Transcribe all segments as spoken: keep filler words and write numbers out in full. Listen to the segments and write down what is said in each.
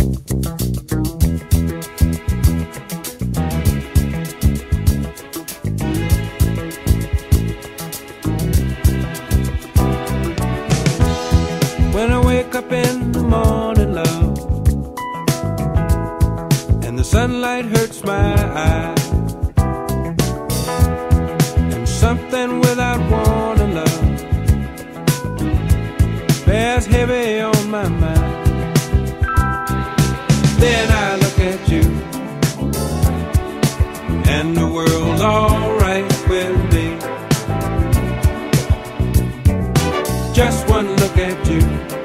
When I wake up in the morning, love, and the sunlight hurts my eyes, and something without warning, love, bears heavy on my mind. Then I look at you, and the world's alright with me. Just one look at you,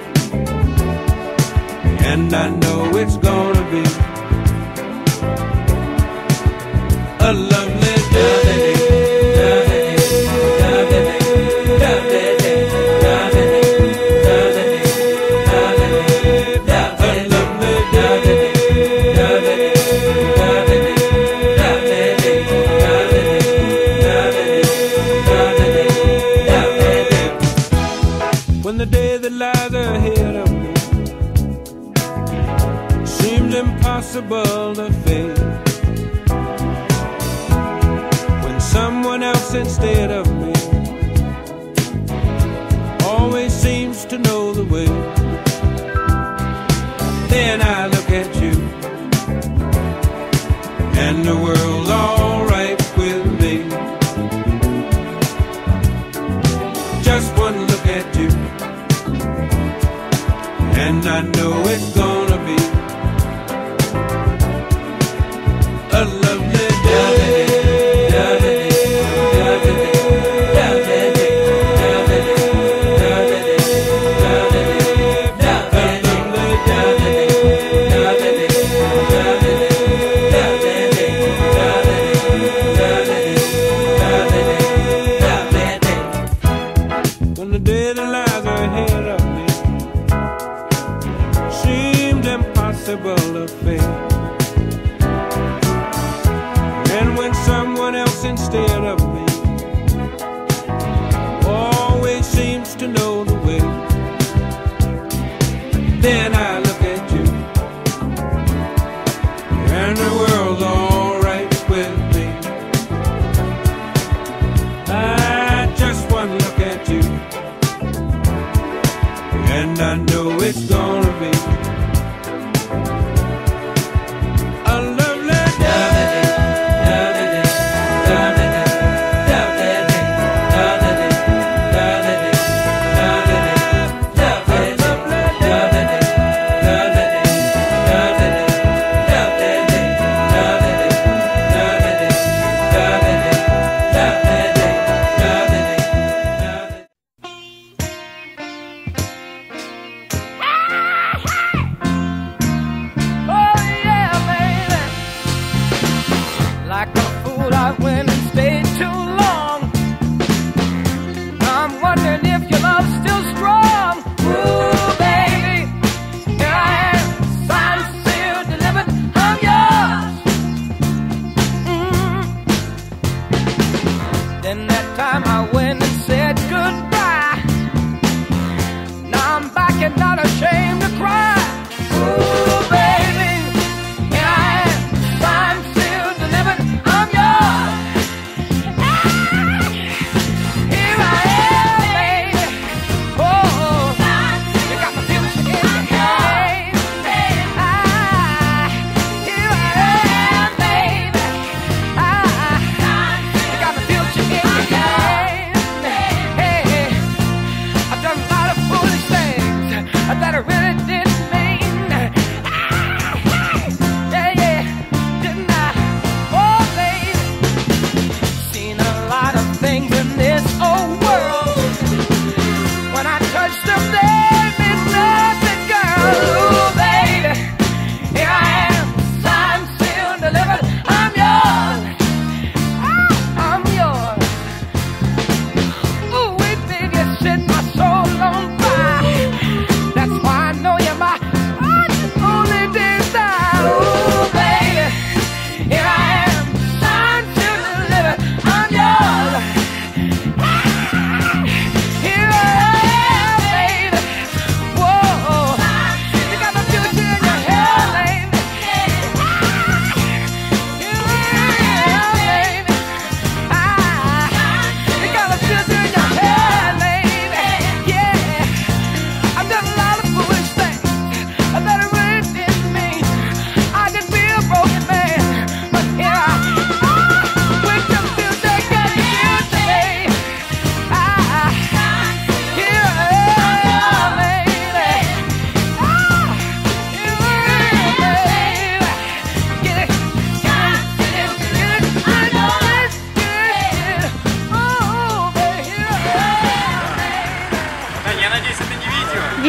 and I know it's gonna be a lovely day. When the day that lies ahead of me seems impossible to face, when someone else instead of me always seems to know the way, then I look at you, and the world's alright with me. Just one look at you, and I know it's gonna be a lovely day. When the day that lies ahead of me seemed impossible to face, and when someone else instead of me always seems to know the way, then I look at you, and the world's alright with me. I just one look at you, and I know it's gonna be a lovely day. Like a fool, I went and stayed too long. I'm wondering if your love's still strong. Ooh, baby, here I am, signed, sealed, delivered, I'm yours. Mm. Then that time I went and said goodbye. Now I'm back and not ashamed to cry. Ooh, baby, here I am, signed, sealed, delivered, I'm yours.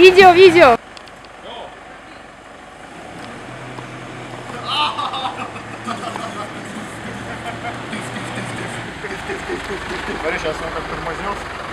Видео, видео. Смотри, сейчас он как тормознет.